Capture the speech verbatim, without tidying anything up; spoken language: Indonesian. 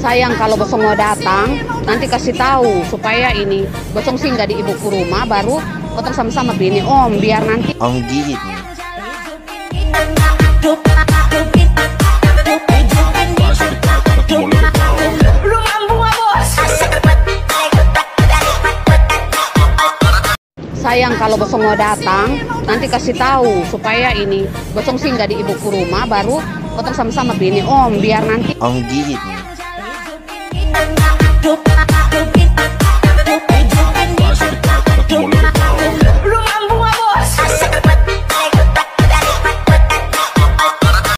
Sayang kalau bosong mau datang, nanti kasih tahu supaya ini bosong singgah di ibuku rumah, baru potong sama-sama bini om, biar nanti Om gitu. sayang kalau bosong mau datang, nanti kasih tahu supaya ini bosong singgah di ibuku rumah, baru potong sama-sama bini om, biar nanti Om gitu.